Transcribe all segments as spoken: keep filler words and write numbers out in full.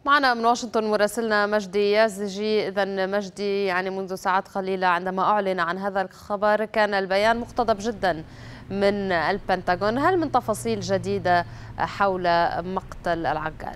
معنا من واشنطن مراسلنا مجدي يازجي. إذا مجدي، يعني منذ ساعات قليلة عندما أعلن عن هذا الخبر كان البيان مقتضب جدا من البنتاغون. هل من تفاصيل جديدة حول مقتل العقال؟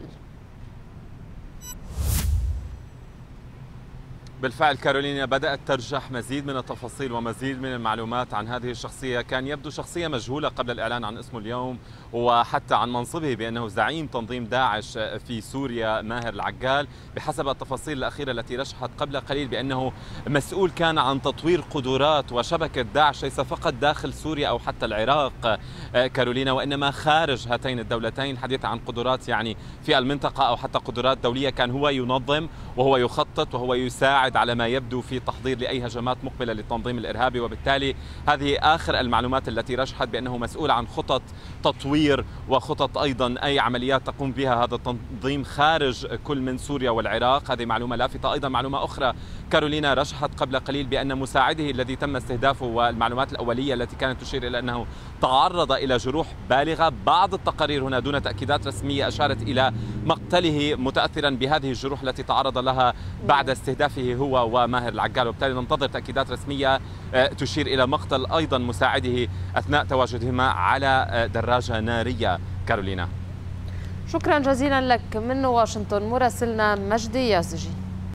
بالفعل كارولينا، بدأت ترجح مزيد من التفاصيل ومزيد من المعلومات عن هذه الشخصية. كان يبدو شخصية مجهولة قبل الإعلان عن اسمه اليوم وحتى عن منصبه بأنه زعيم تنظيم داعش في سوريا ماهر العقال، بحسب التفاصيل الأخيرة التي رشحت قبل قليل بأنه مسؤول كان عن تطوير قدرات وشبكة داعش ليس فقط داخل سوريا أو حتى العراق كارولينا، وإنما خارج هاتين الدولتين. الحديث عن قدرات يعني في المنطقة أو حتى قدرات دولية. كان هو ينظم وهو يخطط وهو يساعد على ما يبدو في التحضير لأي هجمات مقبلة للتنظيم الإرهابي، وبالتالي هذه آخر المعلومات التي رشحت بأنه مسؤول عن خطط تطوير وخطط أيضا أي عمليات تقوم بها هذا التنظيم خارج كل من سوريا والعراق. هذه معلومة لافتة. أيضا معلومة أخرى كارولينا رشحت قبل قليل بأن مساعده الذي تم استهدافه والمعلومات الأولية التي كانت تشير إلى أنه تعرض إلى جروح بالغة. بعض التقارير هنا دون تأكيدات رسمية أشارت إلى مقتله متأثرا بهذه الجروح التي تعرض لها بعد استهدافه هو وماهر العقال، وبالتالي ننتظر تأكيدات رسمية تشير إلى مقتل أيضا مساعده أثناء تواجدهما على دراجة نارية. كارولينا، شكرا جزيلا لك من واشنطن مراسلنا مجدي يازجي.